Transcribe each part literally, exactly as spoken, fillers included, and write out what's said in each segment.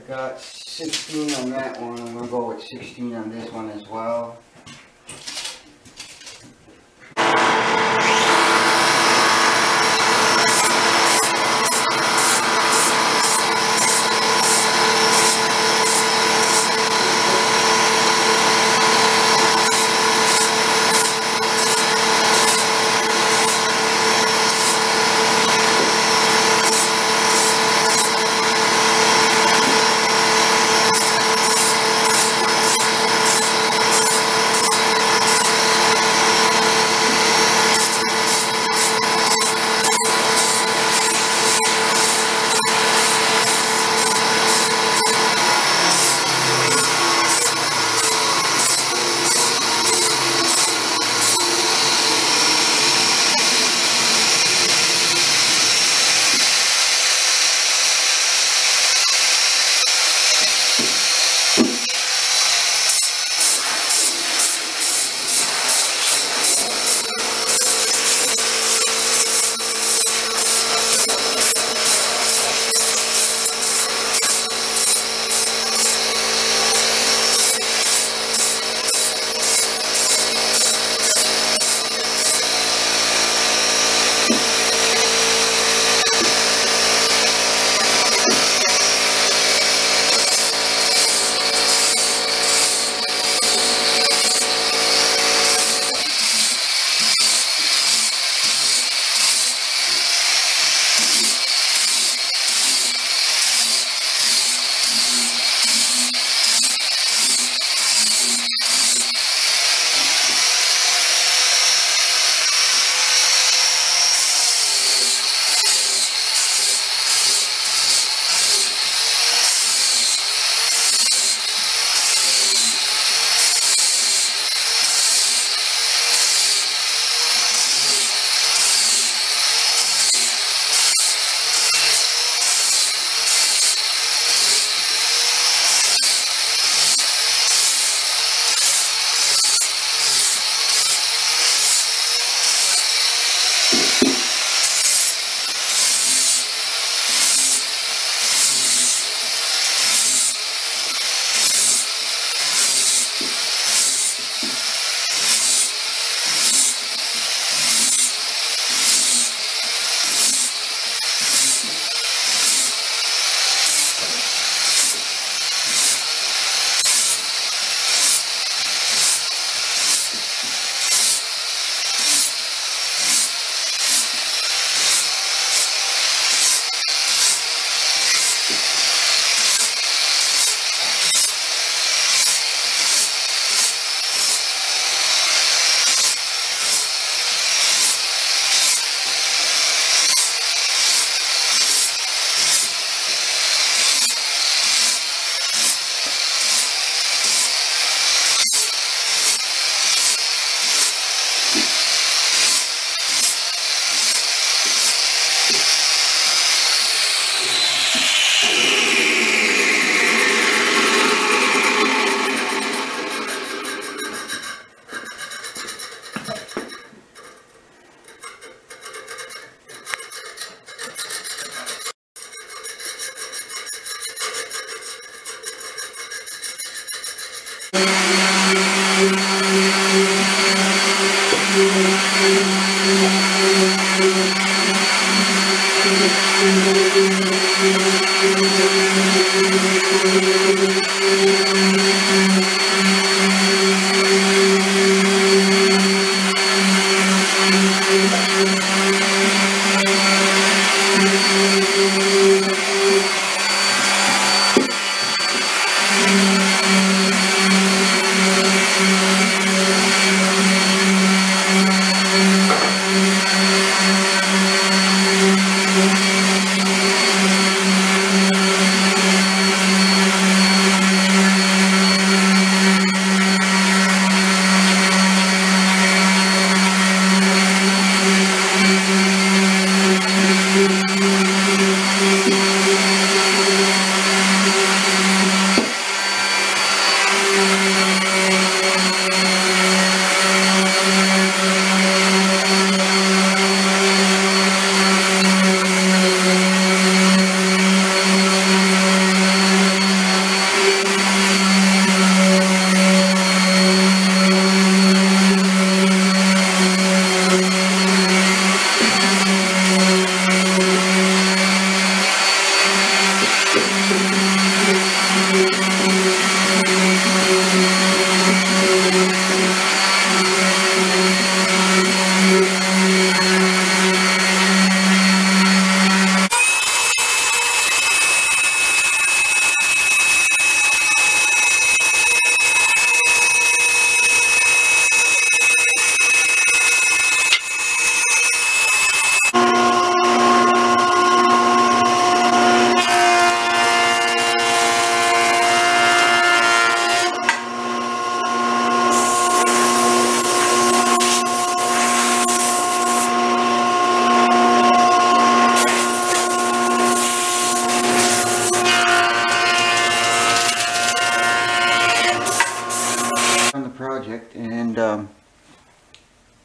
got sixteen on that one. I'm going to go with sixteen on this one as well.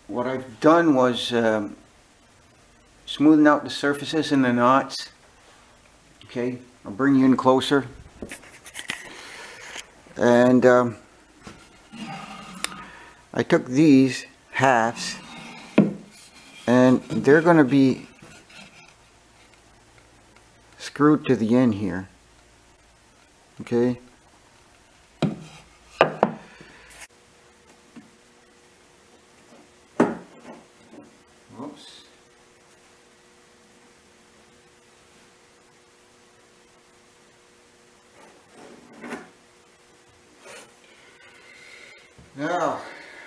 what I've done was um, smoothing out the surfaces and the knots. Okay, I'll bring you in closer. And um, I took these halves and they're going to be screwed to the end here. Okay. Oops. Now,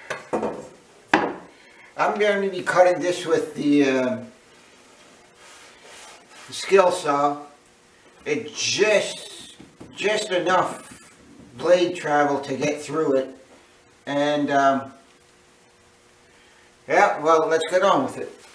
I'm going to be cutting this with the, uh, the skill saw. It's just, just enough blade travel to get through it. And, um, yeah, well, let's get on with it.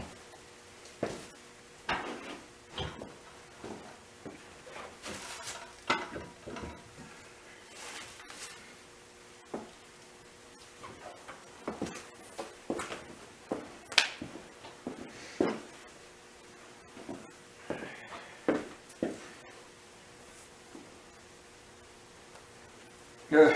Yeah.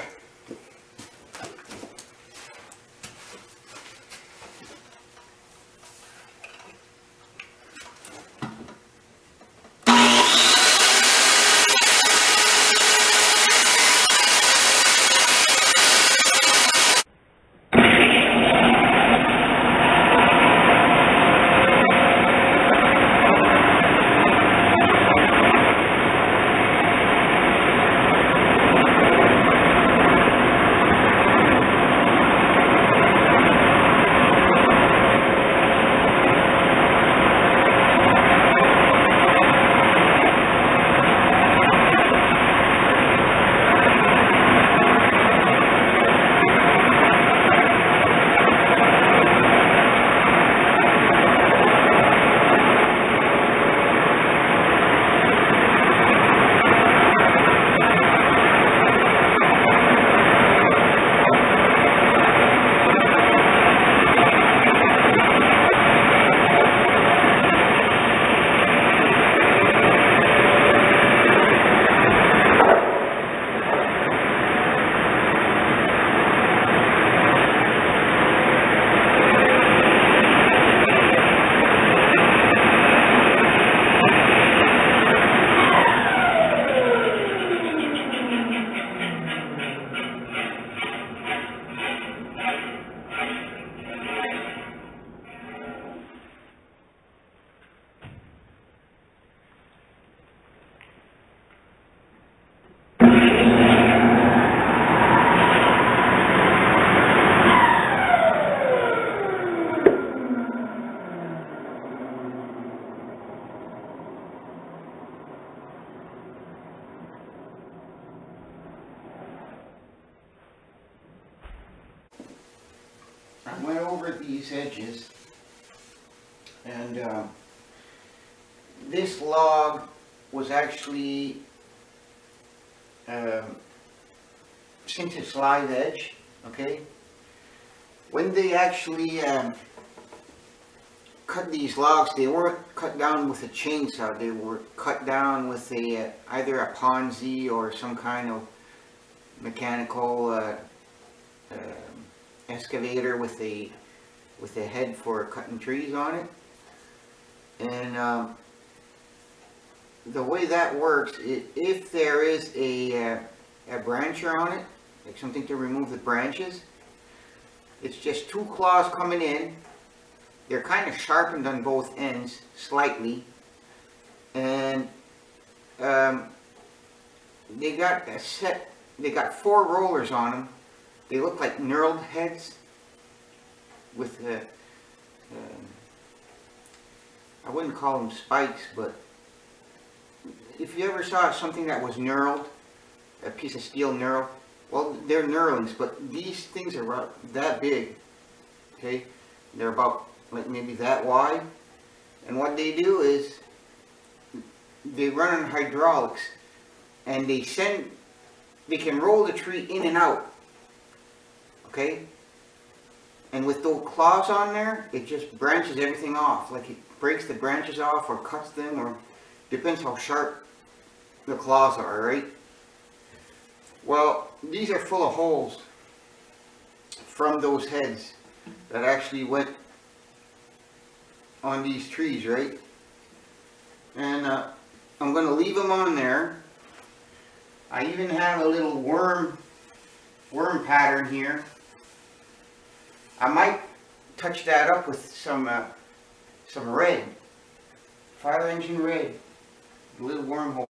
I went over these edges, and uh, this log was actually, um, since it's live edge, okay, when they actually um, cut these logs, they weren't cut down with a chainsaw, they were cut down with a uh, either a Ponzi or some kind of mechanical uh, uh, excavator with a with a head for cutting trees on it. And um, the way that works, it, if there is a, uh, a brancher on it, like something to remove the branches, it's just two claws coming in. They're kind of sharpened on both ends slightly, and um, they got a set they got four rollers on them. They look like knurled heads with, uh, um, I wouldn't call them spikes, but if you ever saw something that was knurled, a piece of steel knurled, well, they're knurlings, but these things are about that big, okay? They're about like maybe that wide, and what they do is they run on hydraulics, and they send, they can roll the tree in and out. Okay, And with those claws on there, it just branches everything off. Like it breaks the branches off or cuts them, or depends how sharp the claws are, right? Well, these are full of holes from those heads that actually went on these trees, right? And uh, I'm going to leave them on there. I even have a little worm worm pattern here. I might touch that up with some uh, some red, fire engine red, a little wormhole.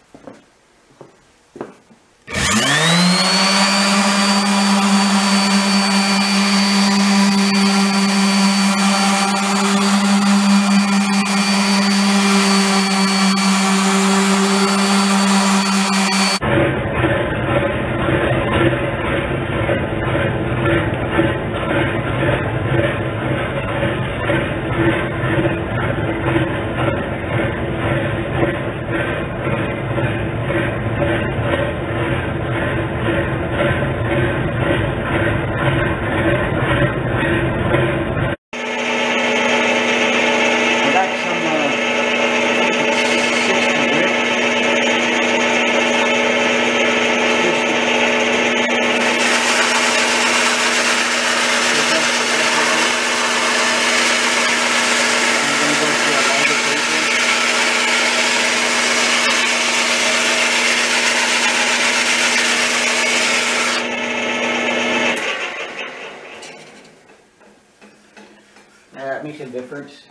That makes a difference.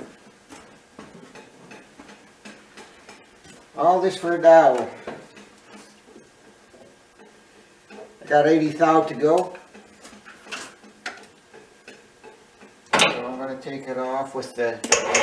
All this for a dowel. I got eighty thou to go. So I'm going to take it off with the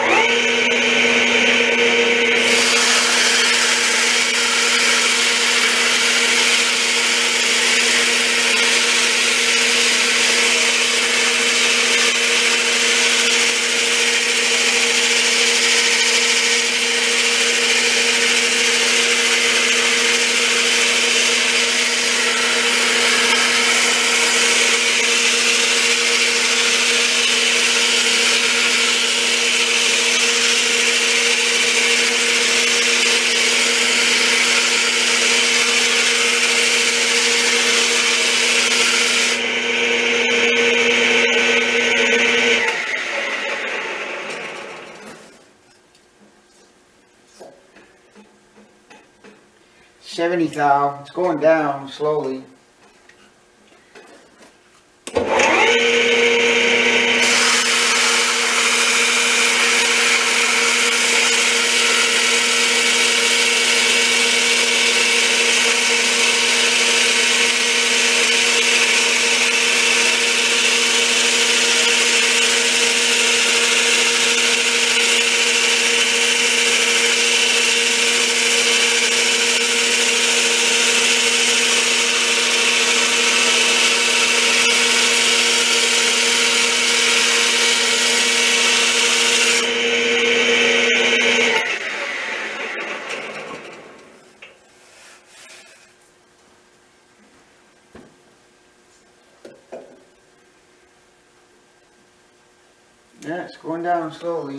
seventy thou. It's going down slowly. Yeah, it's going down slowly.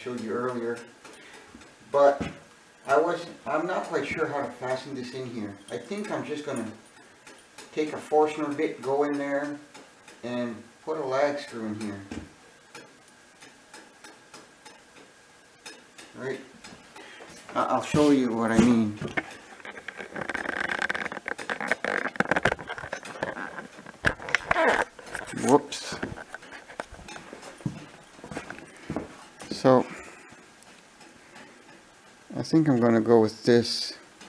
showed you earlier. But I was I'm not quite sure how to fasten this in here. I think I'm just gonna take a Forstner bit, go in there, and put a lag screw in here. Right? I'll show you what I mean. Whoops. So I think I'm going to go with this.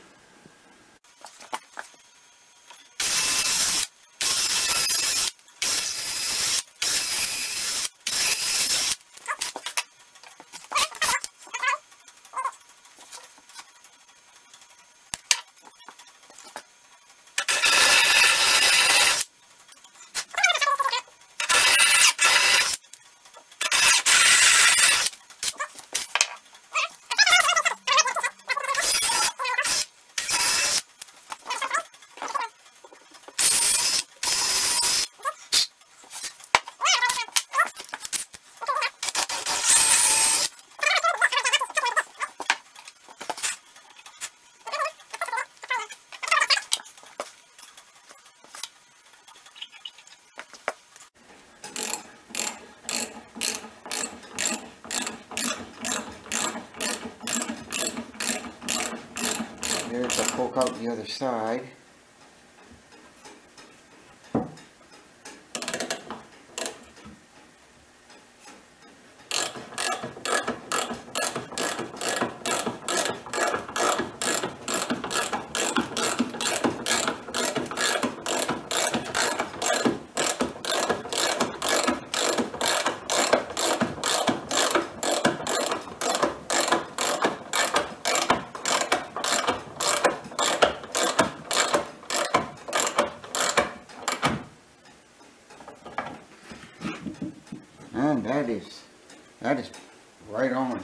There's a poke out the other side. And that is, that is right on.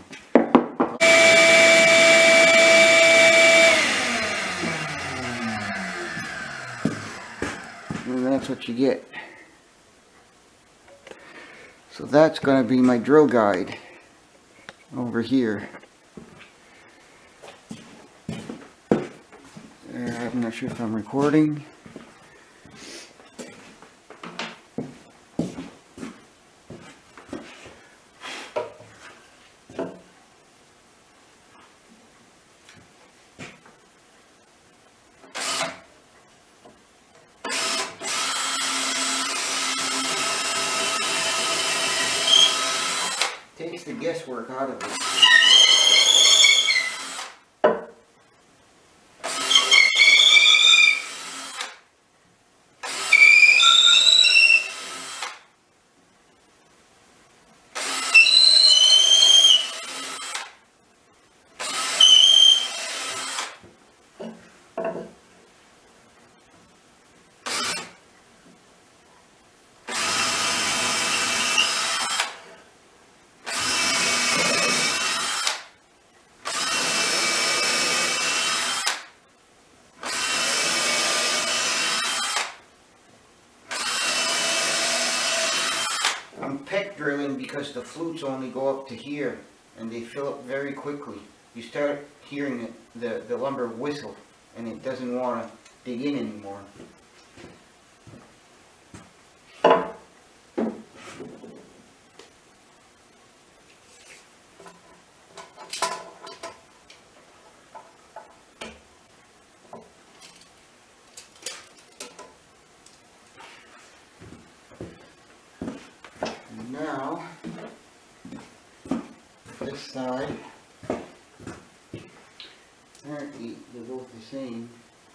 And that's what you get. So that's going to be my drill guide over here. There, I'm not sure if I'm recording. Takes the guesswork out of it. I'm peck drilling because the flutes only go up to here and they fill up very quickly. You start hearing it, the, the lumber whistle, and it doesn't want to dig in anymore. Now, this side, apparently they're both the same,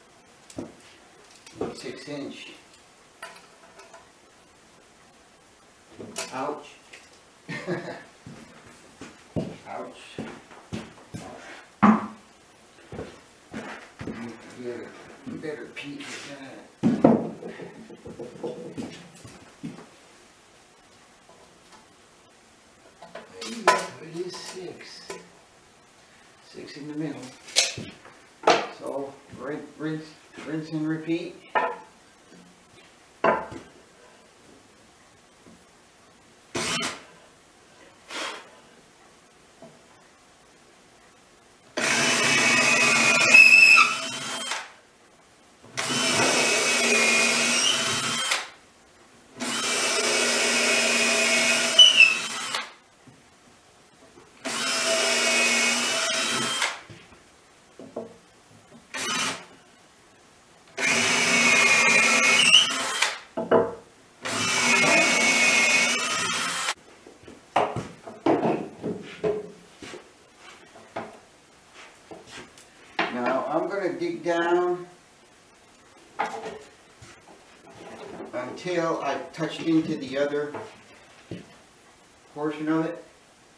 six inch. Ouch. Ouch. Need to get a better peek at that. It is six. Six in the middle. So rinse, rinse, rinse and repeat. until I touched into the other portion of it.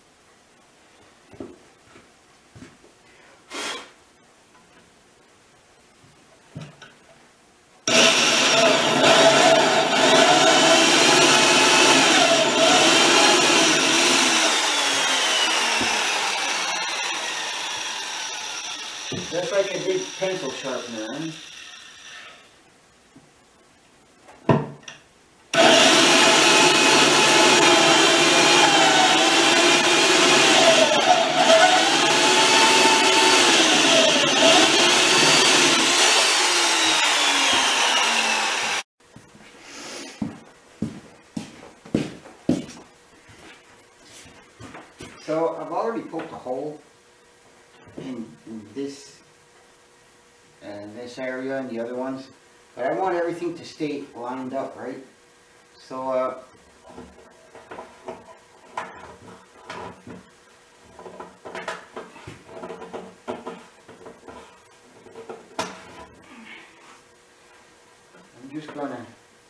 That's like a big pencil sharpener, right? So I've already poked a hole in, in this and this area and the other ones, but I want everything to stay lined up, right? So uh, I'm just gonna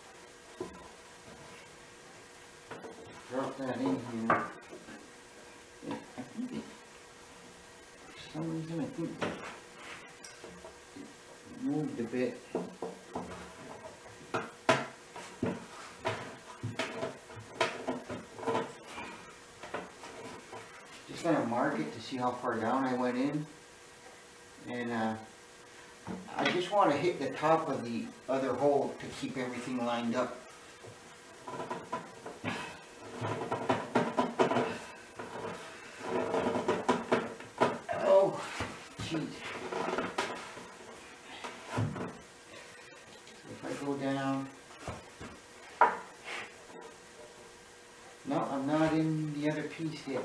drop that in here. I think it, for some reason, I think it moved a bit. Just gonna mark it to see how far down I went in, and uh, I just want to hit the top of the other hole to keep everything lined up. Oh, jeez. So if I go down, no, I'm not in the other piece yet.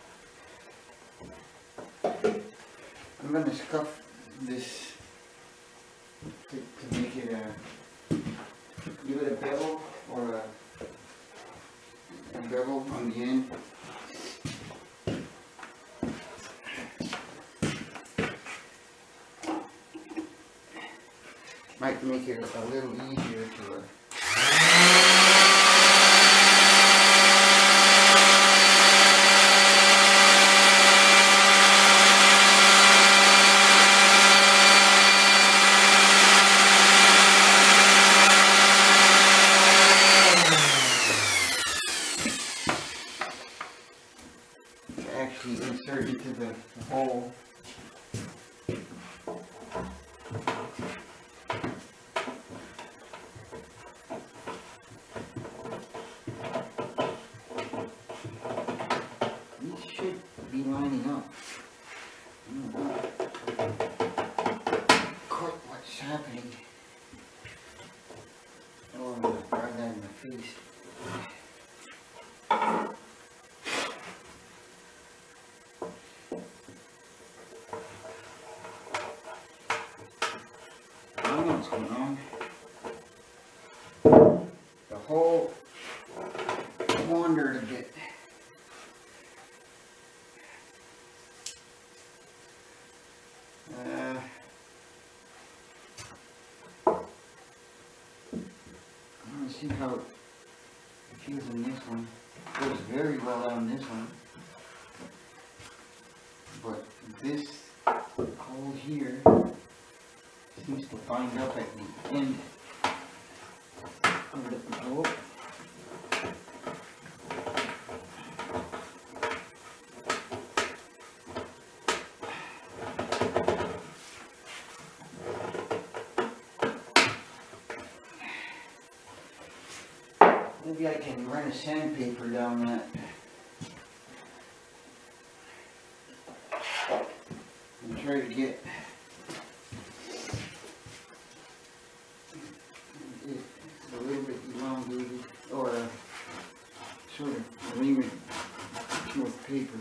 I'm going to scuff this to, to make it a, give it a bevel or a, a bevel on the end. Might make it a little easier to uh, actually insert into the, the hole. These should be lining up. I don't know quite what's happening. Oh, I'm going to grab that in my face. I don't know what's going on. The hole wandered a bit. Uh, I want to see how it feels in this one. It goes very well on this one. But this hole here seems to bind up at the end of the hole. Maybe I can run a sandpaper down that. And try to get it a little bit elongated, or uh, sort of lean it with paper.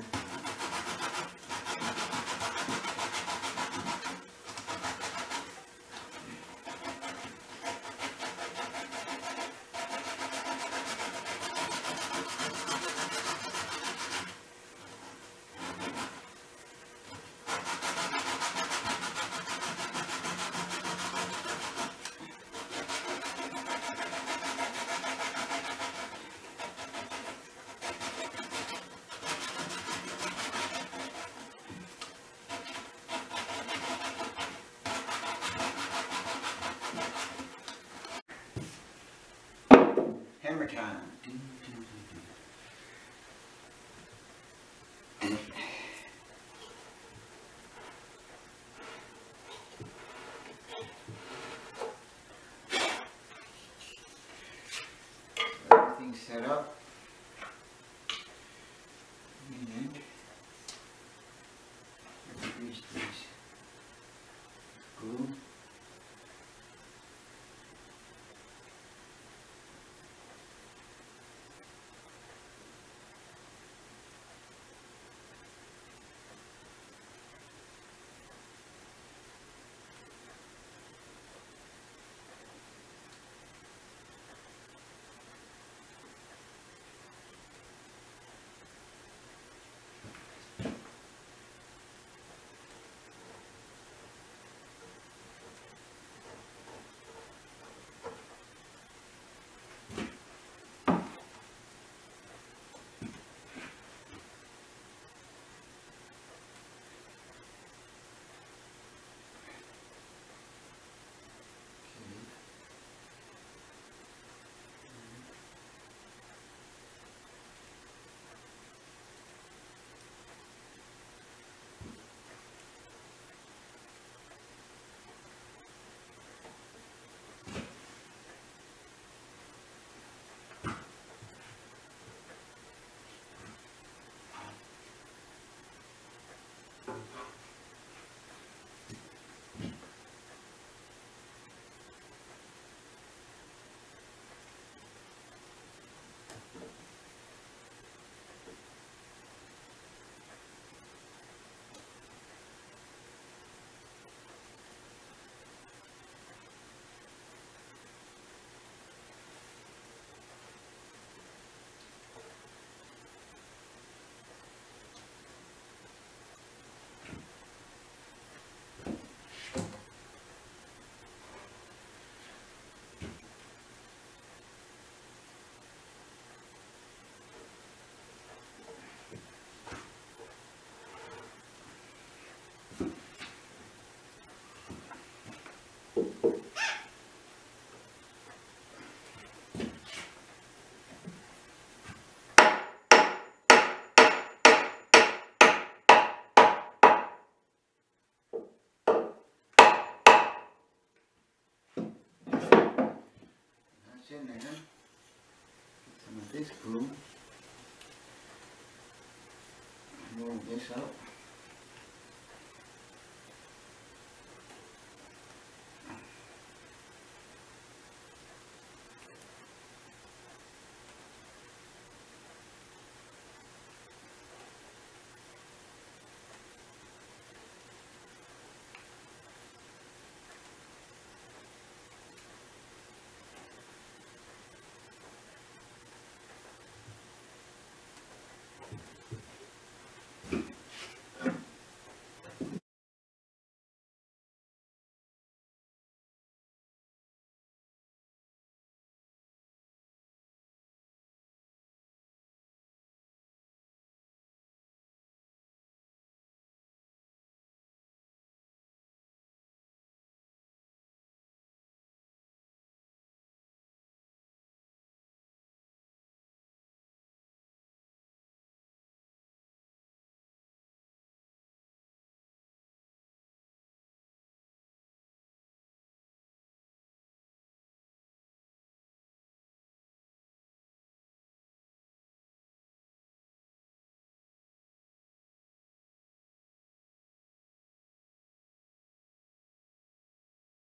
Hammer time. Everything's set up. And here's this glue. In there, get some of this glue, roll this up.